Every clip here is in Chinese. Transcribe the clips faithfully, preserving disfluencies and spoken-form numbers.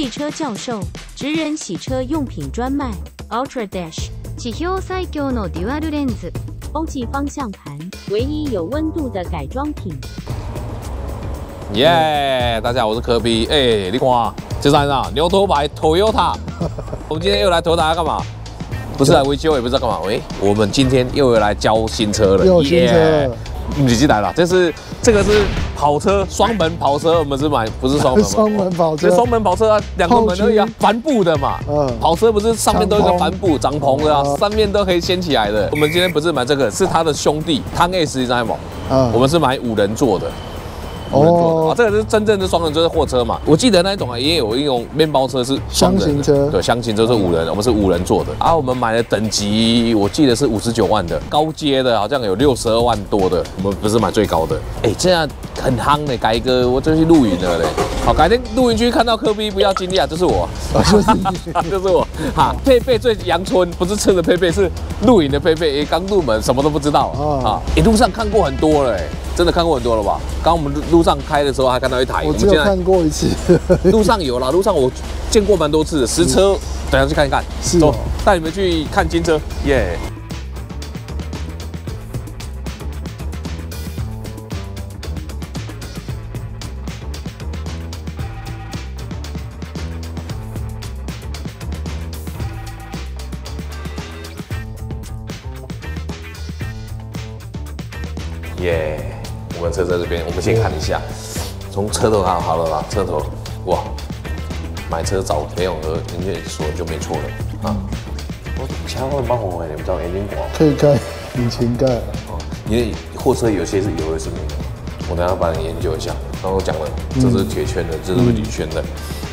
汽车教授，职人洗车用品专卖 Ultra Dash， 地表最強のデュアルレンズ， 欧际方向盘，唯一有温度的改装品。 耶、yeah, 大家好，我是科比。哎、欸，你看，这是啥？牛头牌 Toyota。我们今天又来 Toyota 干嘛？不是来维修，也不知道干嘛。喂，我们今天又来交新车了。 又新车了。Yeah 你进来了，这是这个是跑车，双门跑车，我们是买不是双门吗？ 双门跑车， 双门跑车啊，两个门而已啊，帆布的嘛。嗯，跑车不是上面都有一个帆布帐篷的啊，三面都可以掀起来的。我们今天不是买这个，是他的兄弟汤 S 你知道吗？嗯，我们是买五人座的。哦，啊，这个是真正的双人车货车嘛？我记得那一种啊，也有一种面包车是箱型车， 对，箱型车是五人，我们是五人座的。啊，我们买的等级我记得是五十九万的，高阶的好像有六十二万多的，我们不是买最高的。哎，这样很夯的，改哥，我就去露营了嘞。好，改天露营区看到科比不要惊讶，就是我，就是我。哈，佩佩最阳春，不是吃的佩佩，是露营的佩佩。哎，刚入门，什么都不知道啊。一路上看过很多了，哎。真的看过很多了吧？刚刚我们路上开的时候还看到一台， 我只有看过一次。 路上有啦，路上我见过蛮多次的。实车，等下去看一看。 是，走， 带你们去看金车，耶！耶！我们车在这边，我们先看一下，从车头看好了啦，车头，哇，买车找裴永和，人家说就没错了啊。我前后蛮红的，你们知道眼睛广， 可以开引擎盖哦，因为货车有些是有的是没有，我等下帮你研究一下。刚刚我讲了，这是铁圈的，这是铝圈的。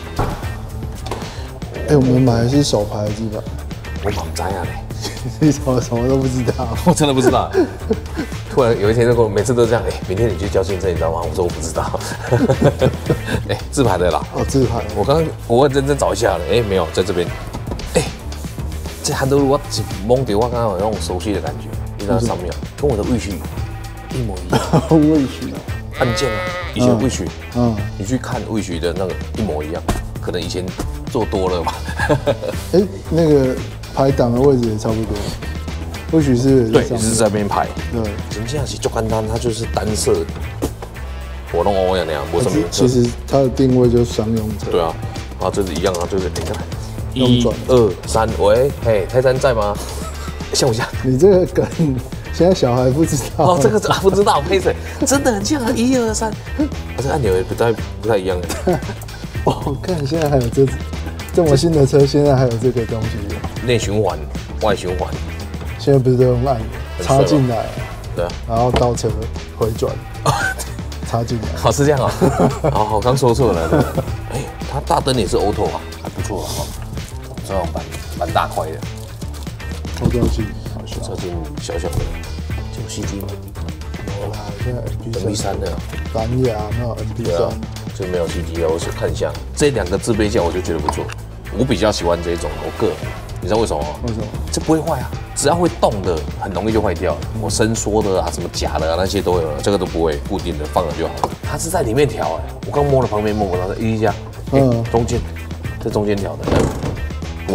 哎，我们买的是手排机吧？ 我绑摘啊嘞。 你什么什么都不知道， 我真的不知道。突然有一天就跟我每次都这样，哎、欸，明天你去交新车，你知道吗？我说我不知道。哎、欸，自排的啦。 哦，自排。 我刚刚我认真找一下了，哎、欸，没有在这边。哎、欸，这handle我一摸到，我刚刚有那种熟悉的感觉，你知道上面跟我的位序一模一样。 位序按键啊，以前位序， 嗯， 你去看位序的那个一模一样，可能以前做多了吧。 哎、欸，那个。排档的位置也差不多，或许是对，是这边排。 对， 真正是就简单，它就是单色，我弄欧阳那样，没什么。 其实它的定位就是商用车。 对啊，啊，这是一样啊，就是你看，一、二、三，喂，嘿，泰山在吗？像不像？ 你这个梗，现在小孩不知道。 哦，这个不知道，配谁？真的很像啊，一二三，这按钮也不太不太一样的。 哦，看现在还有这这么新的车，现在还有这个东西。 内循环、外循环， 现在不是都用按钮插进来， 对啊， 然后倒车回转，插进来。 好，是这样啊。好好，刚说错了。哎，它大灯也是 auto 啊，还不错啊。这种蛮蛮大块的。 后照镜， 后照镜小小的，这有 C D 吗？ 有啦，现在 M P 三的蓝牙没有 M P 三， 就没有 C D 了。我去看一下这两个自备架，我就觉得不错。我比较喜欢这种，我个人，你知道为什么吗？ 为什么？ 这不会坏啊，只要会动的，很容易就坏掉了。我伸缩的啊，什么假的啊，那些都有了，这个都不会，固定的放了就好了。它是在里面调哎，我刚摸了旁边摸不到，一下，嗯，中间，这中间调的，哇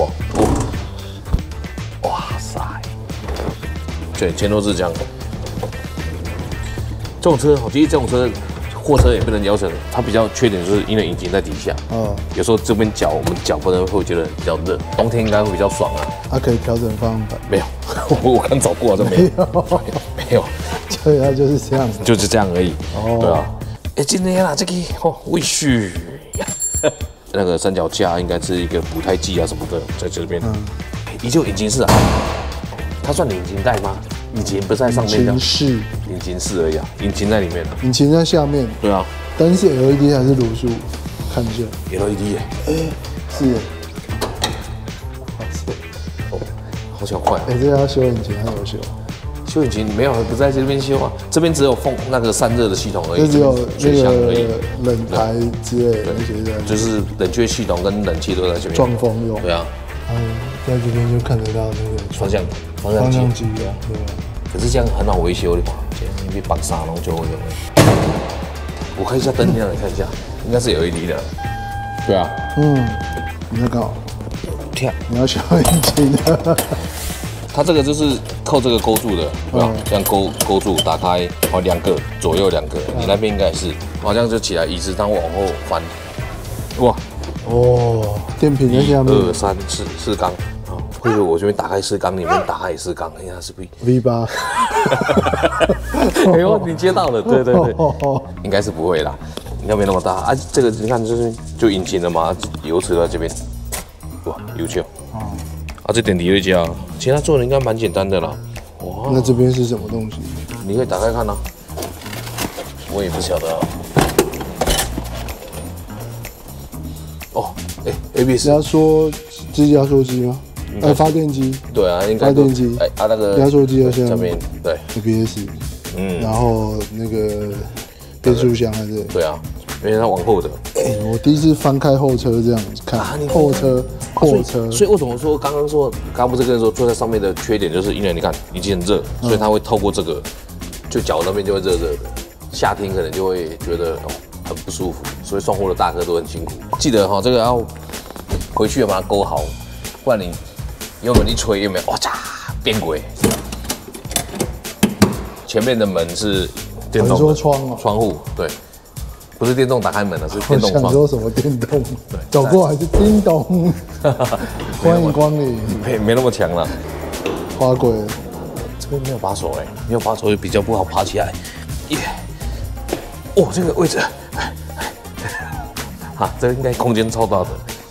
哇，哇塞，对，全都是这样的。这种车，其实这种车。货车也不能要求，它比较缺点就是因为引擎在底下，嗯，有时候这边脚我们脚不能会觉得比较热，冬天应该会比较爽啊。 它可以调整方向盘？ 没有，我我刚找过了，这没有，没有， 对啊，就是这样子， 就是这样而已。哦，对啊，哎，今天啊，这个哦，卫士，那个三脚架应该是一个补胎剂啊什么的，在这边，嗯，依旧引擎室啊，它算引擎带吗？引擎不在上面的， 引擎室， 引擎室而已啊，引擎在里面啊， 引擎在下面。 对啊， 灯是 L E D 还是卤素？看一下 ，L E D 耶， 哎，是， 哇塞，哦，好想换啊！ 哎，这个要修引擎还有修？ 修引擎没有，不在这边修啊，这边只有放那个散热的系统而已， 就只有那个冷台之类的那些在， 就是冷却系统跟冷气都在这边， 撞风用。 对啊， 嗯，在这边就看得到那个方向。 方向机啊，对啊。 可是这样很好维修的嘛，这样你绑沙龙就会用了。我看一下灯亮，你看一下，应该是 L E D 的。 对啊， 嗯，你要搞， 跳， 你要小眼睛的。 它这个就是扣这个勾住的，对吧？ 嗯这样勾勾住，打开，哦，两个左右两个，你那边应该也是，好像就起来，椅子它往后翻，哇， 哦，电瓶在一下面二三四四缸，啊，会不会我这边打开四缸，里面打开也四缸？哎呀，是不是？ V 八。 哎呦，你接到了，对对对， 哦应该是不会啦，应该没那么大啊。这个你看，就是就引擎了嘛，油车在这边，哇，有趣哦。啊，这点底位加，其他做的应该蛮简单的啦。哇， 那这边是什么东西？ 你可以打开看啊，我也不晓得啊。哦，哎 ，A B S， 压缩，这是压缩机吗？哎，发电机对啊，应该发电机哎啊那个压缩机在下面下面，对， ，A B S， 嗯， 然后那个变速箱在这里。 对啊，因为它往后的。 哎，我第一次翻开后车这样子看啊你， 后车货车， 所以为什么说刚刚说，刚刚不是跟人说坐在上面的缺点，就是因为你看已经很热，所以它会透过这个，就脚那边就会热热的，夏天可能就会觉得哦很不舒服，所以送货的大哥都很辛苦。记得哈、哦，这个要回去要把它勾好，不然你油门一吹有没有？哇嚓，变轨。前面的门是电动的， 你说窗哦窗户对。不是电动打开门了，是我电动窗。 想说什么电动？走过来是叮咚，欢迎光临， 没没那么强了。 花鬼， 这边没有把手哎，没有把手也比较不好爬起来。耶、哦，这个位置，哈，这个应该空间超大的。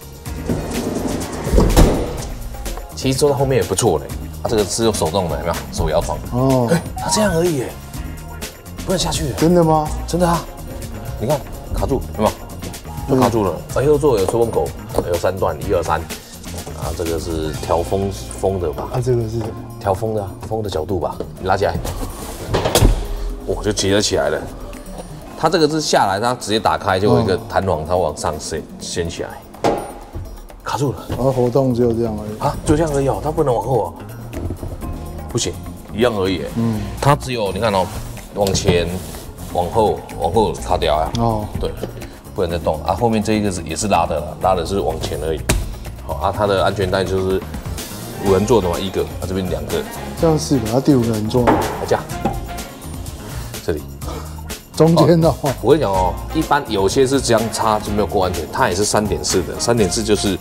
其实坐在后面也不错嘞。啊，这个是用手动的，有没有？手摇床。 哦， 哎，它这样而已，不能下去。 真的吗？ 真的啊。你看卡住，有没有？就卡住了。而右座有出风口，有三段，一二三。啊，这个是调风风的吧？ 啊，这个是什么？ 调风的、啊，风的角度吧，你拉起来，哇，就接得起来了。它这个是下来，它直接打开就有一个弹簧，它往上掀掀起来，卡住了。 然后活动只有这样而已。 啊，就这样而已哦，它不能往后哦，不行，一样而已。嗯，它只有你看哦，往前。往后，往后卡掉啊！哦，对，不能再动啊。后面这一个是也是拉的了，拉的是往前而已。好啊，它的安全带就是五人座的嘛，一个，啊这边两个， 这样四个，它第五个人坐， 来这样，这里中间的、哦哦。 我跟你讲哦，一般有些是这样插就没有过安全，它也是三点四的，三点四就是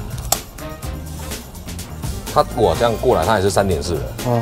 它我这样过来，它也是三点四的。哦。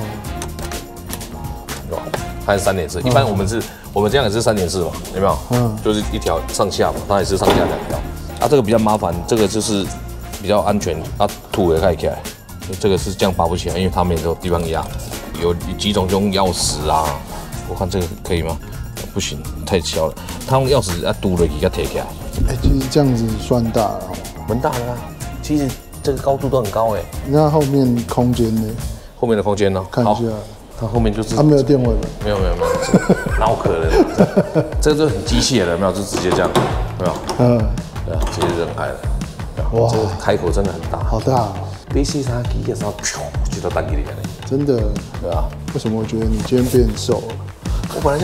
它是三点四，一般我们是，我们这样也是三点四嘛，有没有？嗯，就是一条上下嘛，它也是上下两条。啊，这个比较麻烦，这个就是比较安全，啊，土也可以起来。这个是这样拔不起来，因为它没有地方压。有几种用钥匙啊，我看这个可以吗？不行，太小了。它用钥匙啊堵了给它贴起来。 哎、欸，其实这样子算大了， 蛮大的啊。其实这个高度都很高哎。 那后面空间呢？ 后面的空间呢？ 看一下。 它后面就是， 它、啊、没有电尾门， 没有没有没有，哪有可能？这个就很机械的，没有就直接这样，没有？嗯，对啊，其实很矮的。哇，这个开口真的很大， 好大、哦。 比四三机的时候，咻就到单机里面了。 真的， 对啊。 为什么我觉得你今天变瘦了？ 我本来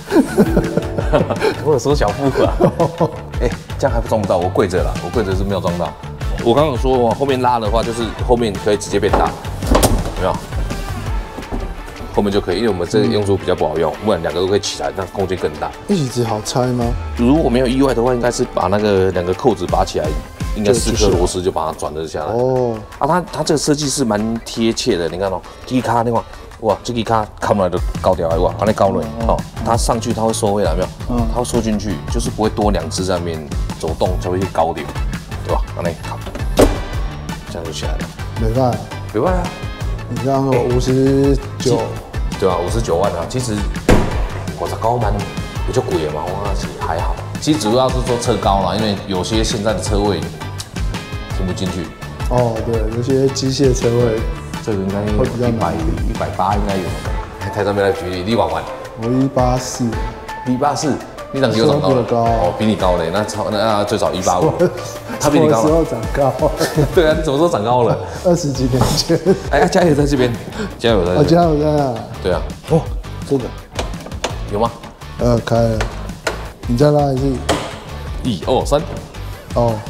就，我有缩小腹啊。哎、欸，这样还不装不到，我跪着了，我跪着是没有装到。我刚刚有说，往后面拉的话，就是后面可以直接变大，有没有？后面就可以，因为我们这个用处比较不好用，不然两个都可以起来，那空间更大。 椅子好拆吗？ 如果没有意外的话，应该是把那个两个扣子拔起来，应该四颗螺丝就把它转了下来。哦，啊，它它这个设计是蛮贴切的，你看哦，这个卡那块，哇，这个卡看不来就高掉来，哇，把那高了，哦，它上去它会收回来，没有？嗯，它会收进去，就是不会多两只在那边走动才会去高点，对吧？把那卡，这样就起来了。 没办法， 没办法。 你这样说五十九， 对啊，五十九万啊，其实我的高蛮比较贵嘛，我其实还好。其实主要是说车高啦，因为有些现在的车位停不进去。 哦，对，有些机械车位， 这个应该一百一百八应该有。台上面来举例，你玩玩。 我一八四， 一八四，你长有长高了？ 高哦，比你高嘞，那超那最少一八五。 他比你高。什么时候长高？ 对啊，你什么时候长高了？ 二十几年前。 哎，加油在这边，加油在。 哦，加油在那。 对啊。哦，真的。有吗？ 呃，开了。你再拉一次。 一二三。 哦。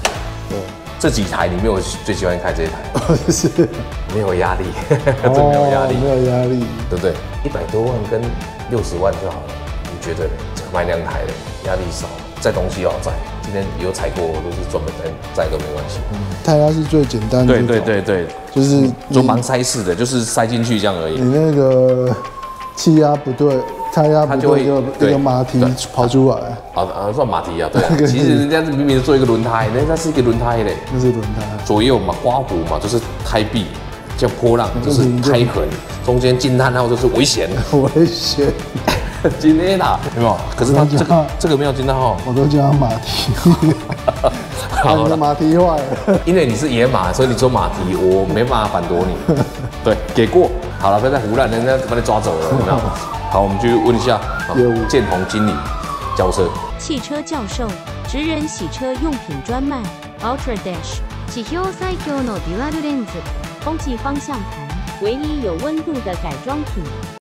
对， 这几台你没有最喜欢开这一台？ 就是没有压力，真没有压力， 没有压力， 对不对？一百多万跟六十万就好了，你觉得呢？买两台的压力少，载东西要载。今天有踩过，我都是专门载都没关系。 胎压是最简单的， 对对对对， 就是做盲塞式的，就是塞进去这样而已。 你那个气压不对，胎压不对，就那个马蹄跑出来。 啊啊，算马蹄啊，对啊。其实人家明明做一个轮胎，人家是一个轮胎嘞， 那是轮胎。 左右嘛，刮胡嘛，就是胎壁，叫波浪，就是胎痕，中间惊叹号就是危险， 危险。 今天啦，有没有？可是它这个这个没有惊叹号， 我都叫它马蹄。好了，马蹄坏了。因为你是野马，所以你说马蹄，我没办法反驳你。对，给过。好了，不要再胡乱，人家把你抓走了，有没有？好，我们去问一下业务建宏经理交车。 汽车教授，职人洗车用品专卖 Ultra Dash。 地表最強のデュアルレンズ。 空气方向盘，唯一有温度的改装品。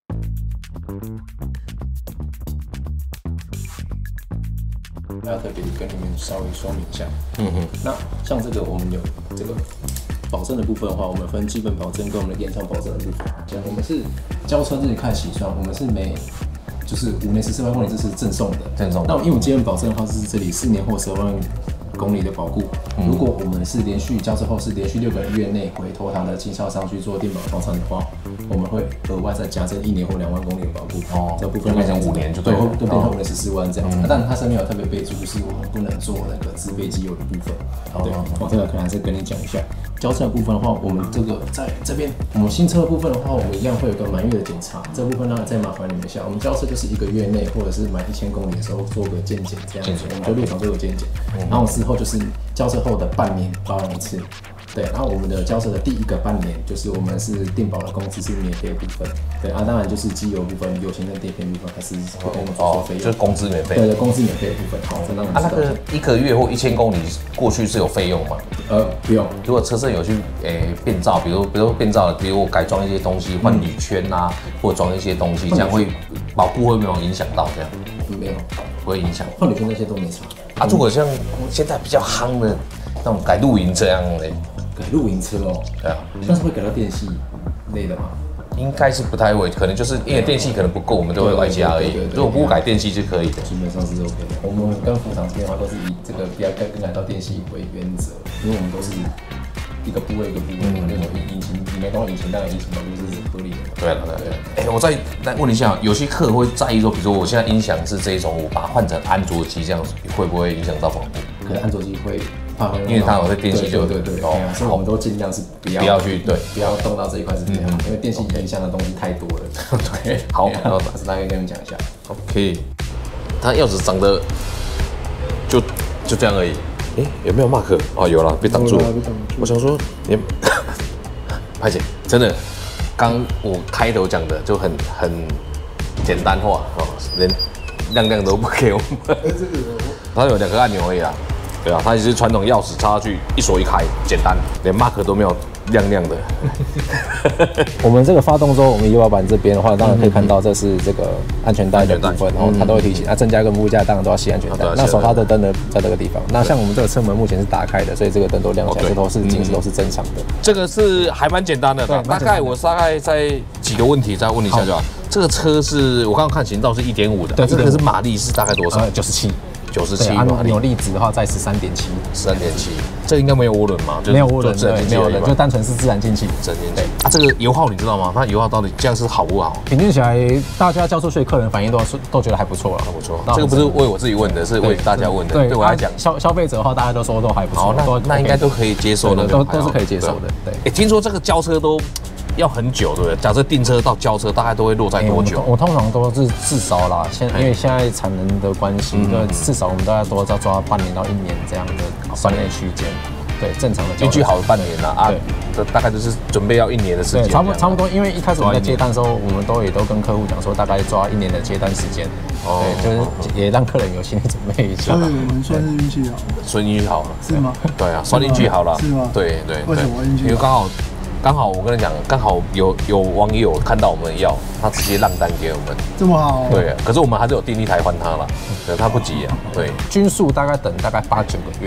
要特别跟你们稍微说明一下。嗯哼。那像这个我们有这个保证的部分的话，我们分基本保证跟我们的延长保证的部分。这样，我们是交车日开始起算，我们是每就是五年十四万公里，这是赠送的。 赠送。 那因为我们基本保证的话是这里四年或十二万公里的保固。嗯、如果我们是连续交车后是连续六个月内回投行的经销商去做定保包产的话，我们会额外再加赠一年或两万公里的保固。哦，这部分变成五年就对， 会变成五年十四万这样子。嗯、但它上面有特别备注，是我们不能做那个自备机油的部分。对，我这个可能还是跟你讲一下。交车的部分的话，我们这个在这边，我们新车的部分的话，我们一样会有个满月的检查。这部分当然再麻烦你们一下，我们交车就是一个月内或者是满一千公里的时候做个健检这样子，我们就入场做个健检，然后之后就是交车后的半年保养一次。对，然后我们的交车的第一个半年，就是我们是定保的工资是免费的部分。对啊，当然就是机油部分、油钱跟电片部分还是会跟我们做费用， 就是工资免费。 对对，工资免费的部分。好，这让我们啊，那个一个月或一千公里过去是有费用吗？ 呃，不用。 如果车身有去诶变造，比如比如变造，比如我改装一些东西，换铝圈啊，或者装一些东西，这样会保固会没有影响到这样？ 没有， 不会影响。 换铝圈那些都没差。 啊，如果像现在比较夯的那种改露营这样的。 改露营车哦，对啊，但是会改到电系类的吗？ 应该是不太会，可能就是因为电器可能不够，我们都会外加而已。如果不改电器就可以的， 基本上是 OK 的。我们跟副厂这边的话都是以这个不要更改到电器为原则，因为我们都是一个部位一个部位嘛，那种引擎里面光引擎当然引擎保护是合理的。 对了对了，哎，我再来问一下，有些客会在意说，比如说我现在音响是这一种，我把它换成安卓机这样子，会不会影响到保护？ 可能安卓机会。 因为它有在电器就对对对，哦，所以我们都尽量是不要不要去对， 不要动到这一块是这样，因为电器影响的东西太多了。 对，好，然后大概跟你们讲一下。 OK， 它钥匙长得就就这样而已。哎，有没有 mark？ 哦，有了，被挡住了。我想说，你拍姐真的，刚我开头讲的就很很简单化哦，连亮亮都不给我们。它有两个按钮而已啦。对啊，它也是传统钥匙插下去一锁一开，简单，连 mark 都没有亮亮的。 我们这个发动之后，我们仪表板这边的话，当然可以看到这是这个安全带的部分，然后它都会提醒，那正驾跟副驾当然都要系安全带。那手刹的灯呢，在这个地方。那像我们这个车门目前是打开的，所以这个灯都亮起来，这都是警示都是正常的。 这个是还蛮简单的，大概我大概在几个问题再问一下就好。这个车是我刚刚看行道是一点五的，对，这个是马力是大概多少？ 九十七。 九十七马力， 扭力值的话在十三点七， 十三点七，这应该没有涡轮嘛？ 没有涡轮，对，没有的，就单纯是自然进气。 自然进气。啊，这个油耗你知道吗？它油耗到底这样是好不好？ 平均起来，大家交出去的客人反应都都觉得还不错了， 还不错。这个不是为我自己问的，是为大家问的。对我来讲， 消消费者的话，大家都说都还不错。 好，那那应该都可以接受的， 都都是可以接受的。对。 哎，听说这个交车都要很久，对不对？假设订车到交车，大概都会落在多久？ 我通常都是至少啦，现因为现在产能的关系，对，至少我们大概都要抓半年到一年这样的算内区间。对，正常的运气好半年啦啊，这大概就是准备要一年的时间。 对，差不多差不多，因为一开始我们在接单的时候，我们都也都跟客户讲说，大概抓一年的接单时间。哦，对，就是也让客人有心理准备一下。 所以我们算是运气好， 算运气好了， 是吗？ 对啊，算运气好了， 是吗？ 对对。 为什么运气？ 因为刚好。刚好我跟你讲，刚好有有网友看到我们要，他直接让单给我们， 这么好、哦。 对，可是我们还是有订一台换他了，对，他不急啊。对， 均速大概等大概八九个月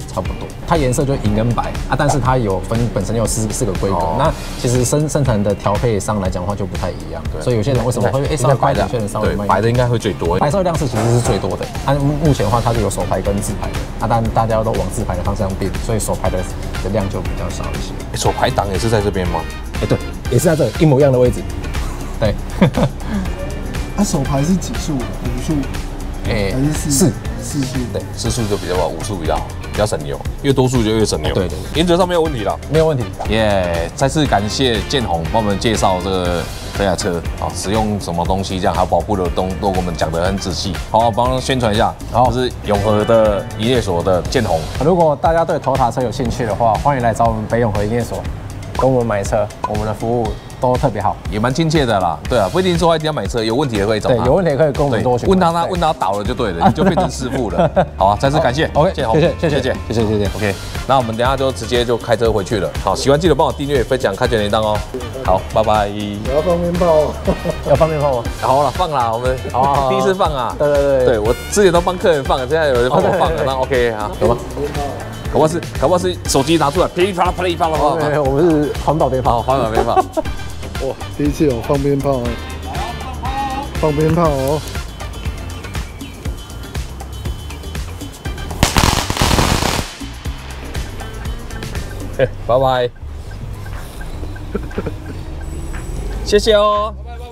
差不多。它颜色就银跟白啊，但是它有分本身有四四个规格。哦、那其实生生成的调配上来讲的话就不太一样。所以有些人为什么会哎稍微快点，有些人稍微慢。 白的应该会最多， 白色量是其实是最多的。它、啊、目前的话它是有手排跟自排的，啊，但大家都往自排的方向变，所以手排的的量就比较少一些。 手排档也是在这边吗？ 哎，对，也是在这一模一样的位置。对。 它、啊、手排是几速？五速？哎，还是四四四速？ 对，四速就比较好，五速比较好，比较省油，越多速就越省油。 对对， 原则上没有问题了， 没有问题。 耶！ Yeah, 再次感谢建宏帮我们介绍这个这台车啊，使用什么东西，这样还有保护的东，都给我们讲得很仔细。好，帮他宣传一下，这是永和的营业所的建宏。 如果大家对Toyota车有兴趣的话，欢迎来找我们北永和营业所，跟我们买车，我们的服务都特别好， 也蛮亲切的啦。对啊，不一定说一定要买车，有问题也可以找他。 对，有问题也可以跟我们多询问。 问他，他问他倒了就对了，你就变成师傅了。好啊，再次感谢 ，OK， 建宏， 谢谢，谢谢， 谢谢， 谢谢，谢谢。 OK， 那我们等一下就直接就开车回去了。好，喜欢记得帮我订阅、分享、开启铃铛哦。好，拜拜。 我要放鞭炮哦， 要放鞭炮吗？ 好了，放啦，我们第一次放啊。 对对对， 对我之前都帮客人放，现在有人帮我放了，那 OK 啊，有吗？搞不好是，搞不好是手机拿出来噼里啪啦噼里啪啦的话， 没有，我们是环保鞭炮， 环保鞭炮。 哇，第一次有放鞭炮哦，放鞭炮哦。 哎，拜拜。谢谢哦。拜拜拜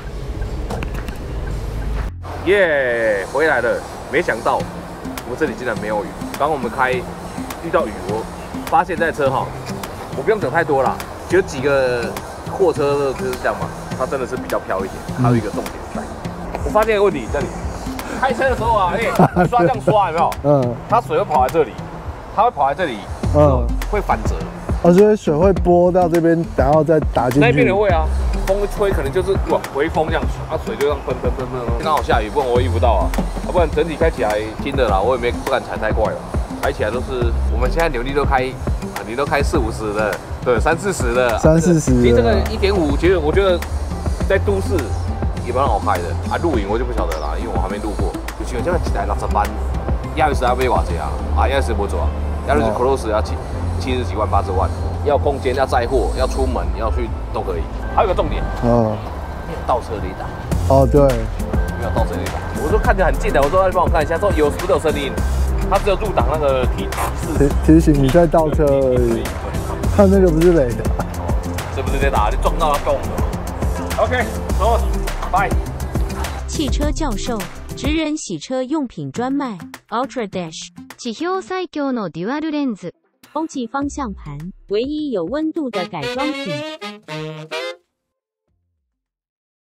拜。耶，回来了。没想到我们这里竟然没有雨。刚刚我们开遇到雨，我发现这车哈，我不用等太多啦，只有几个货车就是这样嘛，它真的是比较飘一点。还有一个重点在，我发现一个问题，这里开车的时候啊，哎、欸，刷这样刷有没有？嗯，它水会跑在这里，它会跑在这里，嗯，会反折。 哦，所以水会拨到这边，然后再打进去。 那边也会啊，风一吹可能就是哇回风这样，啊水就这样喷喷喷喷。刚好下雨，不然我遇不到啊，要、啊、不然整体开起来轻的啦，我也没不敢踩太快了。开起来都是我们现在扭力都开，啊你都开四五十的，对，三四十的， 三四十。 其实这个一点五，其实我觉得在都市也蛮好开的啊。露营我就不晓得啦，因为我还没路过。有些人这个一台六十万，亚瑞斯要买偌济啊？啊亚瑞斯不做，亚瑞斯 Cross 要七七十几万八十万。要空间，要载货，要出门，要去都可以。还有个重点，哦，没有倒车雷达。 哦，对， 没有倒车雷达。我说看起来很近的，我说要帮我看一下，说有是不是有声音？它只有入档那个提示提醒你在倒车而已。看那个不是雷达， 这不是雷达，你撞到它动了。OK， 走，拜。 汽车教授，职人洗车用品专卖 Ultra Dash， 地表最強のデュアルレンズ。 空气方向盘，唯一有温度的改装品。